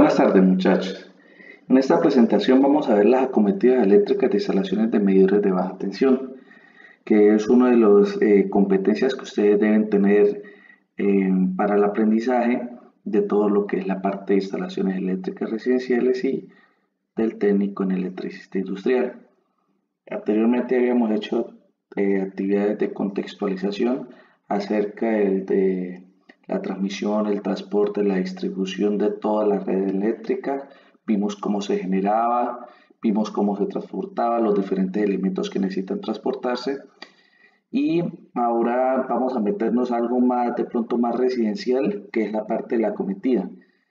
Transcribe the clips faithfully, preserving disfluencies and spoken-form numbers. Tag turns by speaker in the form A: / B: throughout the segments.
A: Buenas tardes, muchachos. En esta presentación vamos a ver las acometidas eléctricas de instalaciones de medidores de baja tensión, que es una de las eh, competencias que ustedes deben tener eh, para el aprendizaje de todo lo que es la parte de instalaciones eléctricas residenciales y del técnico en electricista industrial. Anteriormente habíamos hecho eh, actividades de contextualización acerca de, de la transmisión, el transporte, la distribución de toda la red eléctrica. Vimos cómo se generaba, vimos cómo se transportaba, los diferentes elementos que necesitan transportarse. Y ahora vamos a meternos a algo más, de pronto más residencial, que es la parte de la acometida.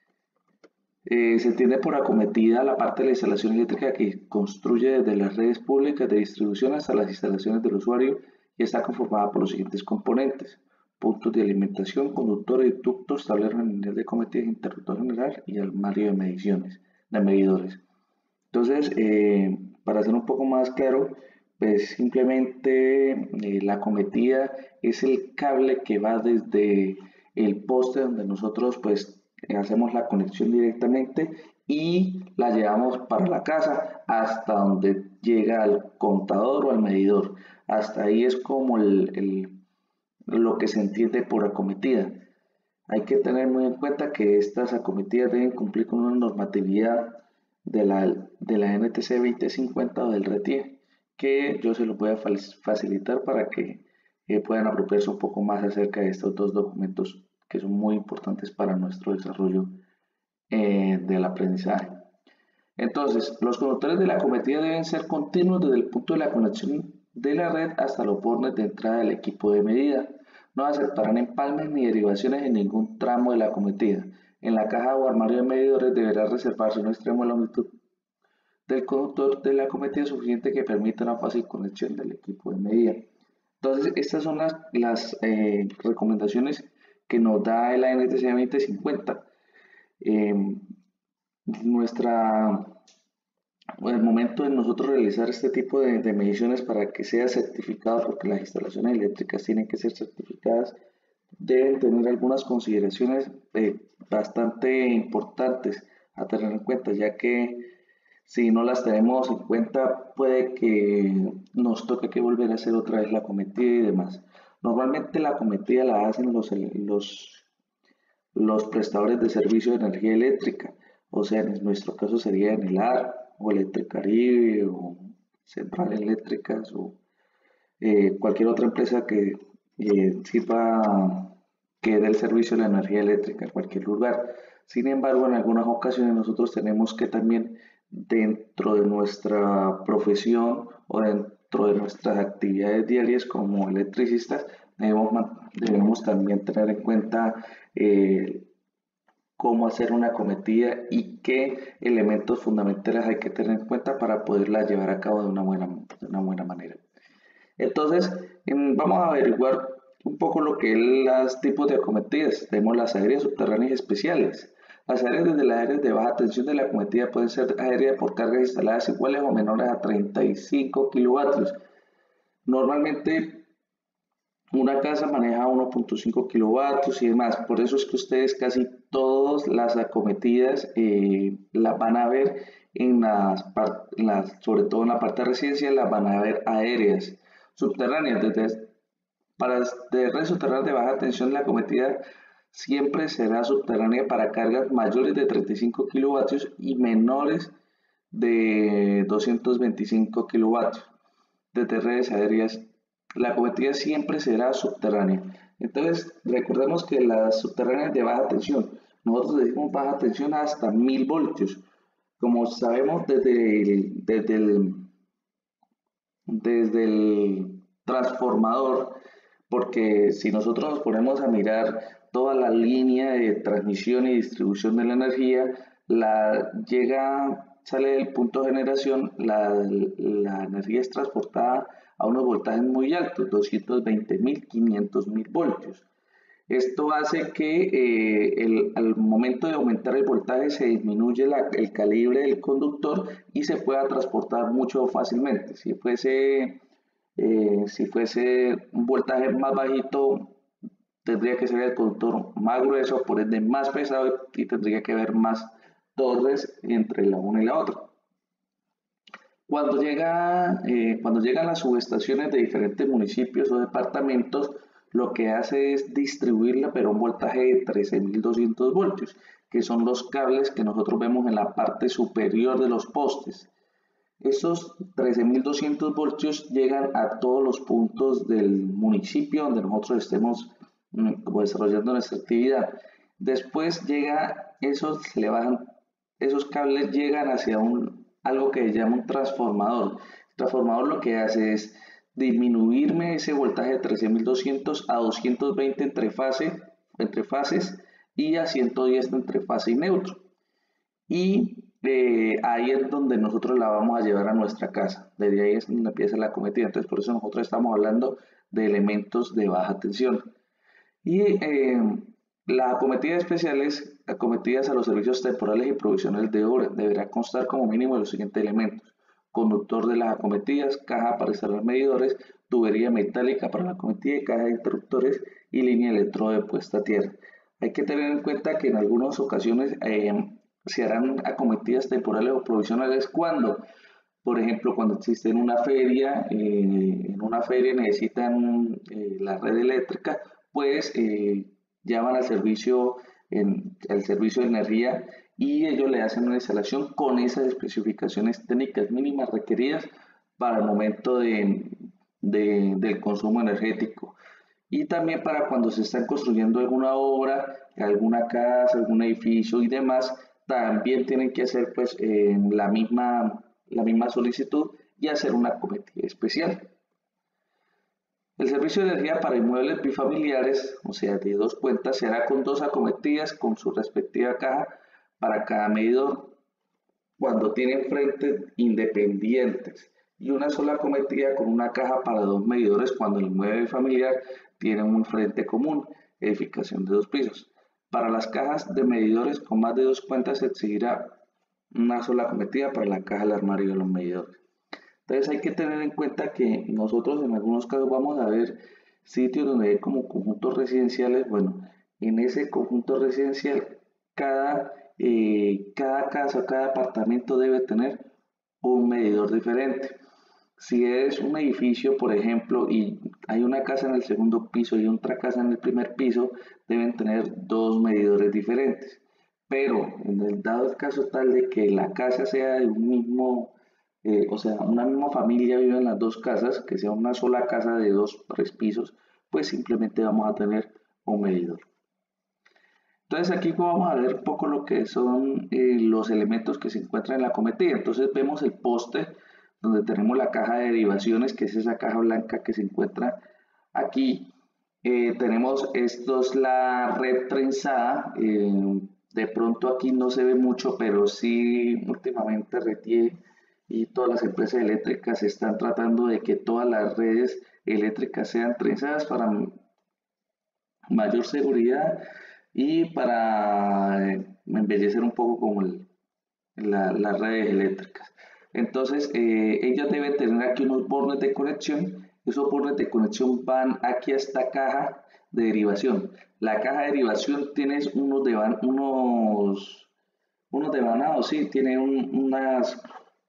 A: Eh, se entiende por acometida la parte de la instalación eléctrica que construye desde las redes públicas de distribución hasta las instalaciones del usuario y está conformada por los siguientes componentes: puntos de alimentación, conductores, ductos, tablero general de acometidas, interruptor general y armario de mediciones, de medidores. Entonces, eh, para hacer un poco más claro, pues simplemente eh, la acometida es el cable que va desde el poste donde nosotros pues hacemos la conexión directamente y la llevamos para la casa hasta donde llega al contador o al medidor. Hasta ahí es como el, el, lo que se entiende por acometida. Hay que tener muy en cuenta que estas acometidas deben cumplir con una normatividad de la, de la N T C veinte cincuenta o del RETIE, que yo se los voy a facilitar para que eh, puedan apropiarse un poco más acerca de estos dos documentos que son muy importantes para nuestro desarrollo eh, del aprendizaje. Entonces, los conductores de la acometida deben ser continuos desde el punto de la conexión de la red hasta los bornes de entrada del equipo de medida. No aceptarán empalmes ni derivaciones en ningún tramo de la acometida. En la caja o armario de medidores deberá reservarse un extremo de longitud del conductor de la acometida suficiente que permita una fácil conexión del equipo de medida. Entonces, estas son las, las eh, recomendaciones que nos da la N T C veinte cincuenta. Eh, nuestra el momento de nosotros realizar este tipo de, de, mediciones para que sea certificado, porque las instalaciones eléctricas tienen que ser certificadas, deben tener algunas consideraciones eh, bastante importantes a tener en cuenta, ya que si no las tenemos en cuenta puede que nos toque que volver a hacer otra vez la acometida y demás. Normalmente la acometida la hacen los, los, los prestadores de servicio de energía eléctrica, o sea, en nuestro caso sería en el A R, o Electricaribe, o Central Eléctricas, o eh, cualquier otra empresa que eh, sirva, que dé el servicio de la energía eléctrica en cualquier lugar. Sin embargo, en algunas ocasiones nosotros tenemos que también, dentro de nuestra profesión o dentro de nuestras actividades diarias como electricistas, debemos, debemos también tener en cuenta eh, cómo hacer una acometida y qué elementos fundamentales hay que tener en cuenta para poderla llevar a cabo de una buena, de una buena manera. Entonces, vamos a averiguar un poco lo que es los tipos de acometidas. Tenemos las aéreas subterráneas especiales. Las aéreas desde las áreas de baja tensión de la acometida pueden ser aéreas por cargas instaladas iguales o menores a treinta y cinco kilovatios. Normalmente una casa maneja uno punto cinco kilovatios y demás. Por eso es que ustedes casi todas las acometidas eh, las van a ver en las, en las, sobre todo en la parte residencial, las van a ver aéreas subterráneas. Desde, para de red subterránea de baja tensión, la acometida siempre será subterránea para cargas mayores de treinta y cinco kilovatios y menores de doscientos veinticinco kilovatios. Desde redes aéreas, la acometida siempre será subterránea. Entonces, recordemos que las subterráneas de baja tensión, nosotros decimos baja tensión hasta mil voltios. Como sabemos desde el, desde el, desde el transformador, porque si nosotros nos ponemos a mirar toda la línea de transmisión y distribución de la energía, la llega, sale del punto de generación, la, la energía es transportada a unos voltajes muy altos, doscientos veinte mil, quinientos mil voltios. Esto hace que eh, el, al momento de aumentar el voltaje se disminuye la, el calibre del conductor y se pueda transportar mucho fácilmente. Si fuese, eh, si fuese un voltaje más bajito, tendría que ser el conductor más grueso, por ende más pesado y tendría que haber más torres entre la una y la otra. Cuando, llega, eh, cuando llegan las subestaciones de diferentes municipios o departamentos, lo que hace es distribuirla, pero a un voltaje de trece mil doscientos voltios, que son los cables que nosotros vemos en la parte superior de los postes. Esos trece mil doscientos voltios llegan a todos los puntos del municipio donde nosotros estemos como desarrollando nuestra actividad. Después llega, esos, se le bajan, esos cables llegan hacia un algo que se llama un transformador. El transformador lo que hace es disminuirme ese voltaje de trece mil doscientos a doscientos veinte entre, fase, entre fases y a ciento diez entre fase y neutro. Y eh, ahí es donde nosotros la vamos a llevar a nuestra casa. Desde ahí es donde empieza la acometida. Entonces por eso nosotros estamos hablando de elementos de baja tensión. Y eh, las acometidas especiales, acometidas a los servicios temporales y provisionales de obra, deberá constar como mínimo de los siguientes elementos: conductor de las acometidas, caja para instalar medidores, tubería metálica para la acometida y caja de interruptores y línea de electrodo de puesta a tierra. Hay que tener en cuenta que en algunas ocasiones eh, se harán acometidas temporales o provisionales cuando, por ejemplo, cuando existe una feria, eh, en una feria necesitan eh, la red eléctrica, pues eh, llaman al servicio, en, al servicio de energía y ellos le hacen una instalación con esas especificaciones técnicas mínimas requeridas para el momento de, de, del consumo energético. Y también para cuando se está construyendo alguna obra, alguna casa, algún edificio y demás, también tienen que hacer pues eh, la, misma, la misma solicitud y hacer una acometida especial. El servicio de energía para inmuebles bifamiliares, o sea, de dos cuentas, se hará con dos acometidas con su respectiva caja para cada medidor cuando tienen frentes independientes y una sola acometida con una caja para dos medidores cuando el inmueble bifamiliar tiene un frente común, edificación de dos pisos. Para las cajas de medidores con más de dos cuentas se exigirá una sola acometida para la caja del armario de los medidores. Entonces hay que tener en cuenta que nosotros en algunos casos vamos a ver sitios donde hay como conjuntos residenciales. Bueno, en ese conjunto residencial cada, eh, cada casa, cada apartamento debe tener un medidor diferente. Si es un edificio, por ejemplo, y hay una casa en el segundo piso y otra casa en el primer piso, deben tener dos medidores diferentes. Pero en el dado el caso tal de que la casa sea de un mismo eh, o sea, una misma familia vive en las dos casas, que sea una sola casa de dos, tres pisos, pues simplemente vamos a tener un medidor. Entonces aquí vamos a ver un poco lo que son eh, los elementos que se encuentran en la acometida. Entonces vemos el poste donde tenemos la caja de derivaciones, que es esa caja blanca que se encuentra aquí. Eh, tenemos esto es la red trenzada. Eh, de pronto aquí no se ve mucho, pero sí últimamente Retier y todas las empresas eléctricas están tratando de que todas las redes eléctricas sean trenzadas para mayor seguridad y para eh, embellecer un poco como el, la, las redes eléctricas. Entonces, eh, ellas deben tener aquí unos bornes de conexión. Esos bornes de conexión van aquí a esta caja de derivación. La caja de derivación tiene unos, de, unos, unos devanados, sí, tiene un, unas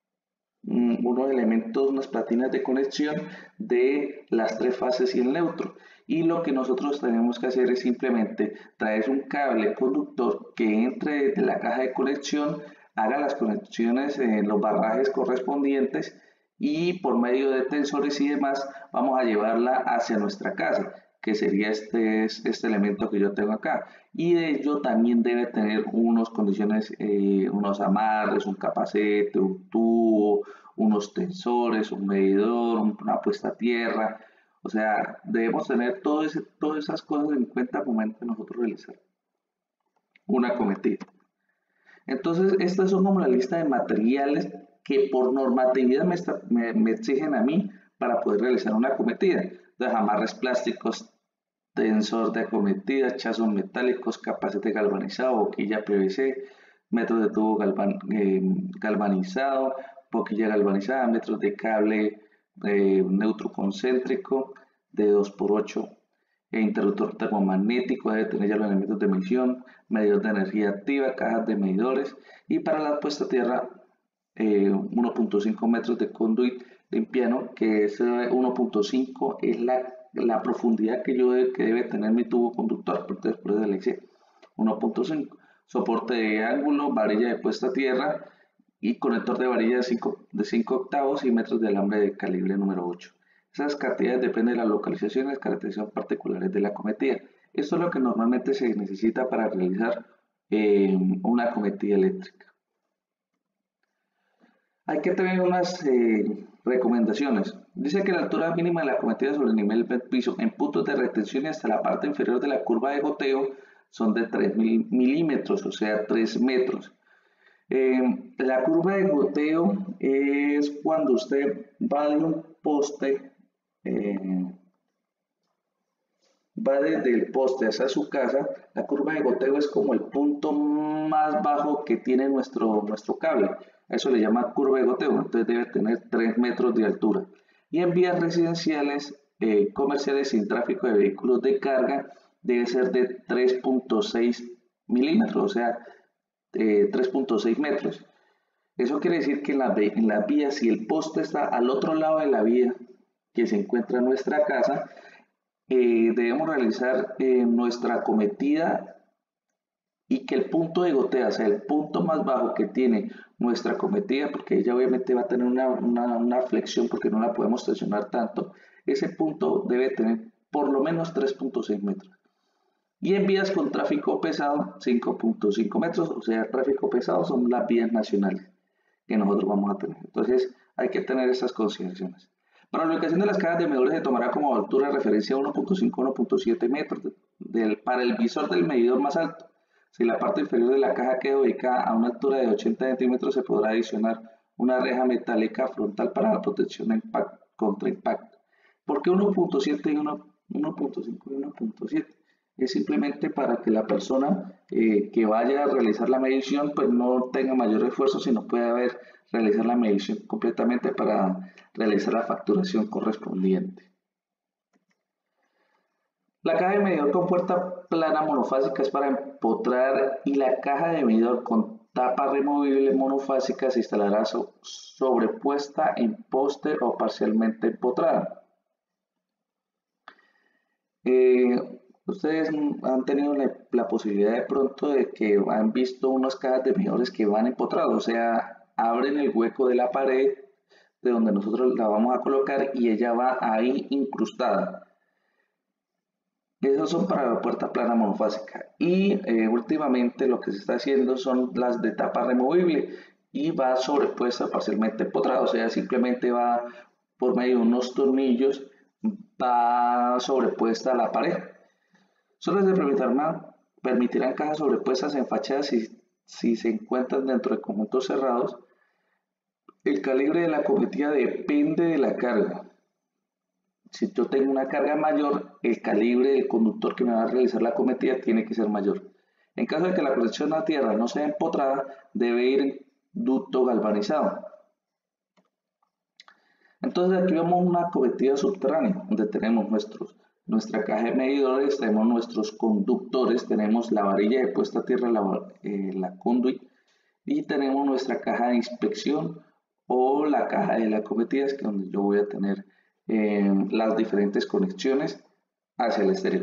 A: unos elementos, unas platinas de conexión de las tres fases y el neutro. Y lo que nosotros tenemos que hacer es simplemente traer un cable conductor que entre desde la caja de conexión, haga las conexiones en los barrajes correspondientes y por medio de tensores y demás vamos a llevarla hacia nuestra casa, que sería este, este elemento que yo tengo acá. Y de ello también debe tener unas condiciones, eh, unos amarres, un capacete, un tubo, unos tensores, un medidor, una puesta a tierra. O sea, debemos tener todo ese, todas esas cosas en cuenta al momento de nosotros realizar una acometida. Entonces, estas son como la lista de materiales que por normatividad me, está, me, me exigen a mí para poder realizar una acometida. Entonces, amarres plásticos, tensor de acometida, chazos metálicos, capacete galvanizado, boquilla P V C, metros de tubo galvan, eh, galvanizado, boquilla galvanizada, metros de cable eh, neutro concéntrico de dos por ocho, e interruptor termomagnético, debe tener ya los elementos de medición, medidor de energía activa, cajas de medidores, y para la puesta a tierra eh, uno punto cinco metros de conduit limpiano, que ese uno punto cinco es la, la profundidad que, yo de, que debe tener mi tubo conductor, entonces por eso le hice uno punto cinco. Soporte de ángulo, varilla de puesta a tierra y conector de varilla de cinco, de cinco octavos y metros de alambre de calibre número ocho. Esas cantidades dependen de la localización y las características particulares de la acometida. Esto es lo que normalmente se necesita para realizar eh, una acometida eléctrica. Hay que tener unas eh, recomendaciones. Dice que la altura mínima de la acometida sobre el nivel del piso en puntos de retención y hasta la parte inferior de la curva de goteo son de tres milímetros, o sea, tres metros. Eh, la curva de goteo es cuando usted va de un poste, eh, va desde el poste hacia su casa. La curva de goteo es como el punto más bajo que tiene nuestro, nuestro cable. A eso le llama curva de goteo, entonces debe tener tres metros de altura. Y en vías residenciales, eh, comerciales sin tráfico de vehículos de carga, debe ser de tres punto seis milímetros, o sea, eh, tres punto seis metros. Eso quiere decir que en la, en la vía, si el poste está al otro lado de la vía que se encuentra en nuestra casa, eh, debemos realizar eh, nuestra acometida y que el punto de gotea, o sea, el punto más bajo que tiene nuestra acometida, porque ella obviamente va a tener una, una, una flexión porque no la podemos tensionar tanto, ese punto debe tener por lo menos tres punto seis metros. Y en vías con tráfico pesado, cinco punto cinco metros, o sea, tráfico pesado son las vías nacionales que nosotros vamos a tener. Entonces, hay que tener esas consideraciones. Para la ubicación de las cajas de medidores se tomará como altura de referencia uno punto cinco a uno punto siete metros del, para el visor del medidor más alto. Si la parte inferior de la caja queda ubicada a una altura de ochenta centímetros, se podrá adicionar una reja metálica frontal para la protección de impacto, contra impacto. ¿Por qué uno punto siete y uno punto cinco y uno punto siete? Es simplemente para que la persona eh, que vaya a realizar la medición pues no tenga mayor esfuerzo, sino pueda ver, realizar la medición completamente para realizar la facturación correspondiente. La caja de medidor con puerta plana monofásica es para empotrar y la caja de medidor con tapa removible monofásica se instalará so sobrepuesta en poste o parcialmente empotrada. Eh, Ustedes han tenido la, la posibilidad de pronto de que han visto unas cajas de medidores que van empotrados, o sea, abren el hueco de la pared de donde nosotros la vamos a colocar y ella va ahí incrustada. Esos son para la puerta plana monofásica. Y eh, últimamente lo que se está haciendo son las de tapa removible y va sobrepuesta parcialmente empotrada, o sea, simplemente va por medio de unos tornillos, va sobrepuesta a la pared. Solo se permitirán, permitirán cajas sobrepuestas en fachadas si, si se encuentran dentro de conjuntos cerrados. El calibre de la acometida depende de la carga. Si yo tengo una carga mayor, el calibre del conductor que me va a realizar la acometida tiene que ser mayor. En caso de que la conexión a tierra no sea empotrada, debe ir en ducto galvanizado. Entonces aquí vemos una acometida subterránea, donde tenemos nuestros, nuestra caja de medidores, tenemos nuestros conductores, tenemos la varilla de puesta a tierra, la, eh, la conduit, y tenemos nuestra caja de inspección o la caja de la acometida, que es donde yo voy a tener eh, las diferentes conexiones hacia el exterior.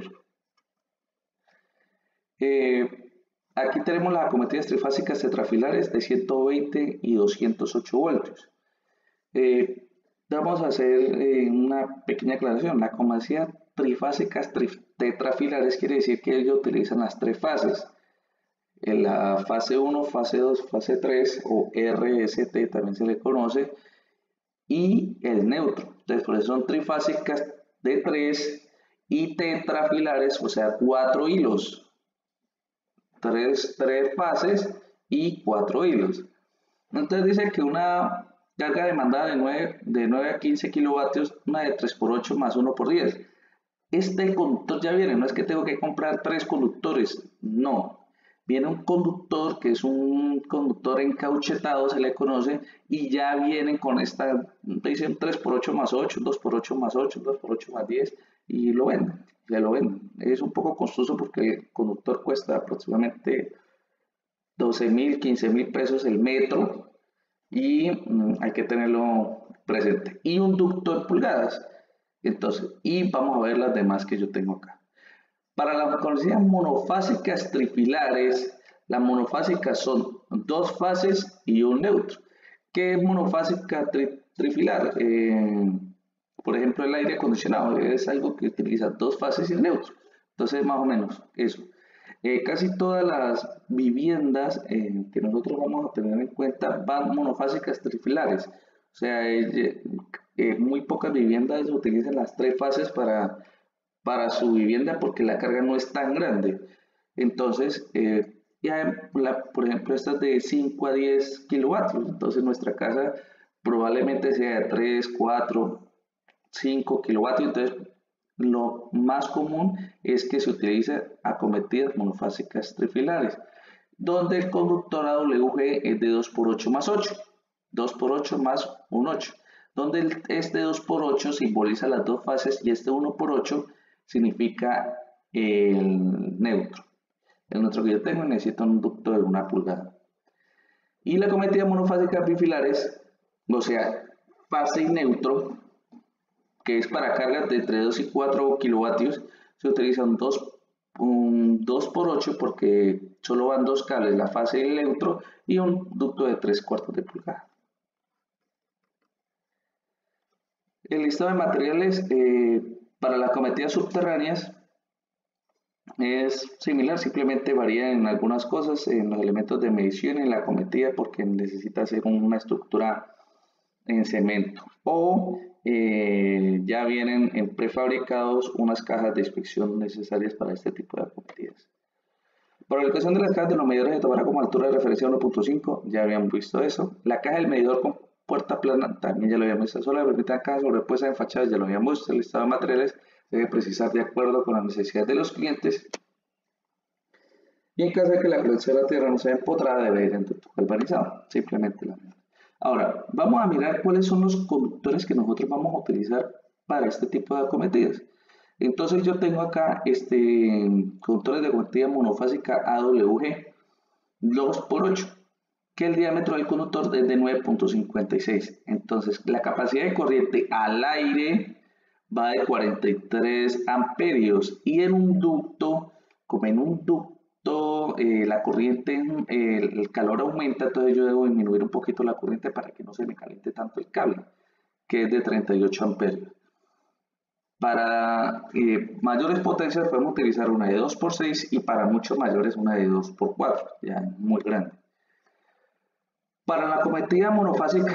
A: Eh, aquí tenemos las acometidas trifásicas tetrafilares de ciento veinte y doscientos ocho voltios. Eh, vamos a hacer eh, una pequeña aclaración. La acometida trifásicas tri tetrafilares quiere decir que ellos utilizan las tres fases. En la fase uno, fase dos, fase tres o R S T también se le conoce, y el neutro. Entonces, por eso son trifásicas de tres y tetrafilares, o sea, cuatro hilos. Tres, tres fases y cuatro hilos. Entonces dice que una carga demandada de nueve, de nueve a quince kilovatios, una de tres por ocho más uno por diez. Este conductor ya viene, no es que tengo que comprar tres conductores, no. Viene un conductor que es un conductor encauchetado, se le conoce, y ya vienen con esta, dicen tres por ocho más ocho, dos por ocho más ocho, dos por ocho más diez, y lo venden. se lo venden. Es un poco costoso porque el conductor cuesta aproximadamente doce mil, quince mil pesos el metro y mm, hay que tenerlo presente. Y un ducto en pulgadas. Entonces, y vamos a ver las demás que yo tengo acá. Para las conocidas monofásicas trifilares, las monofásicas son dos fases y un neutro. ¿Qué es monofásica tri trifilar? Eh, por ejemplo, el aire acondicionado es algo que utiliza dos fases y un neutro. Entonces, más o menos eso. Eh, casi todas las viviendas eh, que nosotros vamos a tener en cuenta van monofásicas trifilares. O sea, eh, eh, muy pocas viviendas utilizan las tres fases para para su vivienda porque la carga no es tan grande. Entonces, eh, ya la, por ejemplo, esta es de cinco a diez kilovatios. Entonces, nuestra casa probablemente sea de tres, cuatro, cinco kilovatios. Entonces, lo más común es que se utilice acometidas monofásicas trifilares, donde el conductor A W G es de dos por ocho más ocho. dos por ocho más un ocho, donde este dos por ocho simboliza las dos fases y este uno por ocho significa el neutro. El neutro que yo tengo necesita un ducto de una pulgada. Y la cometida monofásica bifilares, o sea, fase y neutro, que es para cargas de entre dos y cuatro kilovatios, se utiliza un dos, un dos por ocho porque solo van dos cables, la fase y el neutro, y un ducto de tres cuartos de pulgada. El listado de materiales eh, para las acometidas subterráneas es similar, simplemente varía en algunas cosas, en los elementos de medición y en la acometida, porque necesita hacer una estructura en cemento. O eh, ya vienen en prefabricados unas cajas de inspección necesarias para este tipo de acometidas. Para la ubicación de las cajas de los medidores se tomará como altura de referencia uno punto cinco, ya habíamos visto eso. La caja del medidor con puerta plana, también ya lo habíamos visto. Solo permite la caja sobrepuesta en fachadas, ya lo habíamos visto. El listado de materiales debe precisar de acuerdo con las necesidades de los clientes. Y en caso de que la colección de la tierra no sea empotrada, debe ir en ducto galvanizado, simplemente la misma. Ahora, vamos a mirar cuáles son los conductores que nosotros vamos a utilizar para este tipo de acometidas. Entonces yo tengo acá este conductores de acometida monofásica A W G dos por ocho, que el diámetro del conductor es de nueve punto cincuenta y seis. Entonces la capacidad de corriente al aire va de cuarenta y tres amperios y en un ducto, como en un ducto eh, la corriente, eh, el calor aumenta, entonces yo debo disminuir un poquito la corriente para que no se me caliente tanto el cable, que es de treinta y ocho amperios. Para eh, mayores potencias podemos utilizar una de dos por seis y para mucho mayores una de dos por cuatro, ya muy grande. Para la acometida monofásica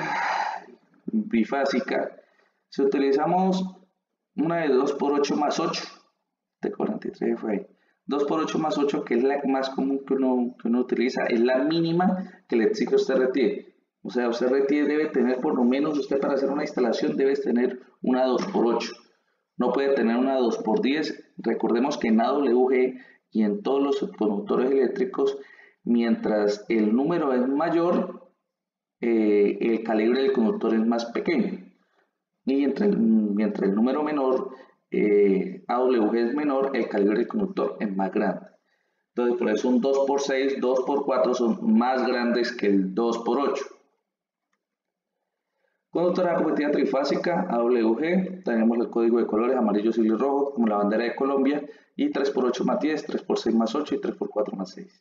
A: bifásica, si utilizamos una de dos por ocho más ocho, de cuarenta y tres fue ahí. dos por ocho más ocho, que es la más común que uno, que uno utiliza, es la mínima que le exige a usted retiene. O sea, usted retiene debe tener por lo menos, usted para hacer una instalación debe tener una dos por ocho. No puede tener una dos por diez. Recordemos que en A W G y en todos los conductores eléctricos, mientras el número es mayor, eh, el calibre del conductor es más pequeño. Y entre el, mientras el número menor, eh, A W G es menor, el calibre del conductor es más grande. Entonces, por eso un dos por seis, dos por cuatro son más grandes que el dos por ocho. Conductora de acometida trifásica A W G, tenemos el código de colores amarillo, azul y rojo, como la bandera de Colombia, y tres por ocho más diez, tres por seis más ocho y tres por cuatro más seis.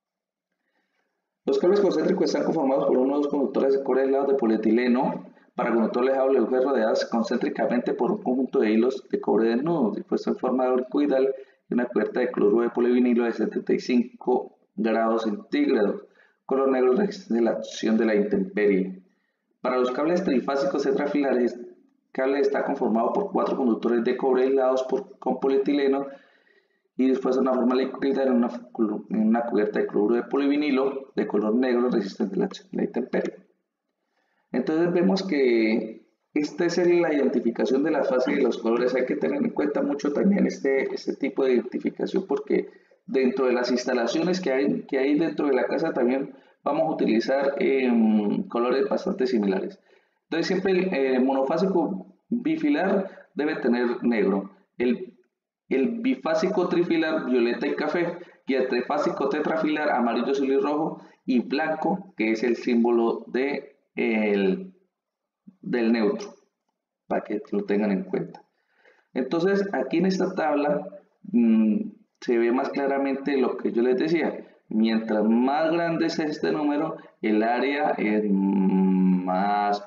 A: Los cables concéntricos están conformados por unos conductores de cobre aislados de polietileno para conductores A W G rodeadas concéntricamente por un conjunto de hilos de cobre desnudos, dispuestos en forma de helicoidal y una cubierta de cloruro de polivinilo de setenta y cinco grados centígrados, color negro resistente a la acción de la intemperie. Para los cables trifásicos tetrafilares, el cable está conformado por cuatro conductores de cobre aislados por, con polietileno y después de una forma helicoidal en una, en una cubierta de cloruro de polivinilo de color negro resistente a la acción de la intemperie. Entonces vemos que esta es la identificación de las fases y los colores. Hay que tener en cuenta mucho también este, este tipo de identificación porque dentro de las instalaciones que hay, que hay dentro de la casa también vamos a utilizar eh, colores bastante similares. Entonces siempre el eh, monofásico bifilar debe tener negro. El, el bifásico trifilar violeta y café, y el trifásico tetrafilar amarillo, azul y rojo, y blanco, que es el símbolo de el, del neutro, para que lo tengan en cuenta. Entonces, aquí en esta tabla mmm, se ve más claramente lo que yo les decía. Mientras más grande es este número, el área es más,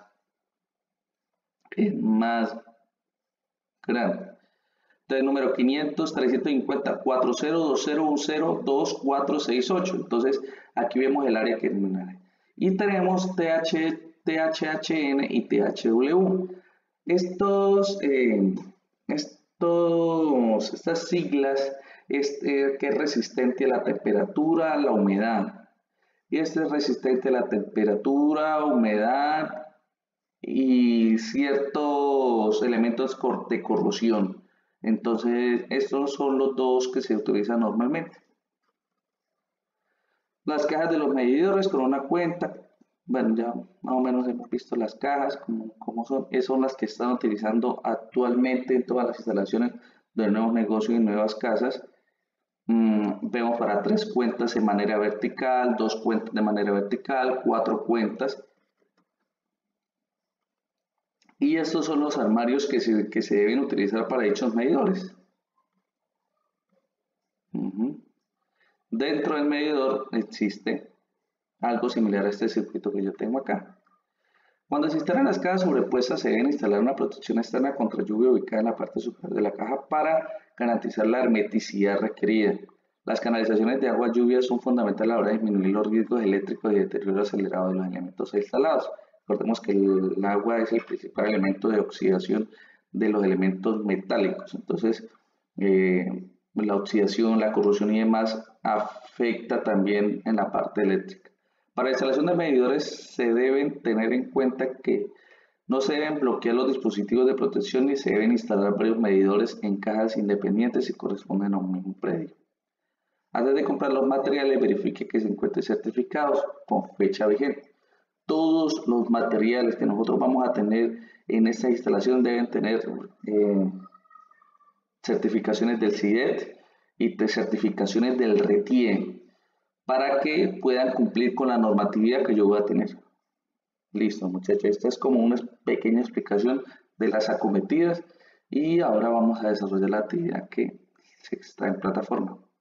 A: es más grande. Entonces, número quinientos, trescientos cincuenta, cuarenta, veinte, diez, dos, cuatro, seis, ocho. Entonces, aquí vemos el área que es menor. Y tenemos T H, T H H N y T H W. Estos, eh, estos, estas siglas, este, que es resistente a la temperatura, a la humedad. Y este es resistente a la temperatura, humedad y ciertos elementos de corrosión. Entonces, estos son los dos que se utilizan normalmente. Las cajas de los medidores con una cuenta. Bueno, ya más o menos hemos visto las cajas, como, como son. Esas son las que están utilizando actualmente en todas las instalaciones de nuevos negocios y nuevas casas. Mm, vemos para tres cuentas de manera vertical, dos cuentas de manera vertical, cuatro cuentas. Y estos son los armarios que se, que se deben utilizar para dichos medidores. Uh-huh. Dentro del medidor existe algo similar a este circuito que yo tengo acá. Cuando se instalan las cajas sobrepuestas, se debe instalar una protección externa contra lluvia ubicada en la parte superior de la caja para garantizar la hermeticidad requerida. Las canalizaciones de agua lluvia son fundamentales a la hora de disminuir los riesgos eléctricos y deterioro acelerado de los elementos instalados. Recordemos que el, el agua es el principal elemento de oxidación de los elementos metálicos. Entonces, eh, la oxidación, la corrosión y demás afecta también en la parte eléctrica. Para la instalación de medidores se deben tener en cuenta que no se deben bloquear los dispositivos de protección ni se deben instalar varios medidores en cajas independientes si corresponden a un mismo predio. Antes de comprar los materiales, verifique que se encuentren certificados con fecha vigente. Todos los materiales que nosotros vamos a tener en esta instalación deben tener eh, certificaciones del C I D E T y certificaciones del RETIE para que puedan cumplir con la normatividad que yo voy a tener. Listo, muchachos, esta es como una pequeña explicación de las acometidas y ahora vamos a desarrollar la actividad que se está en plataforma.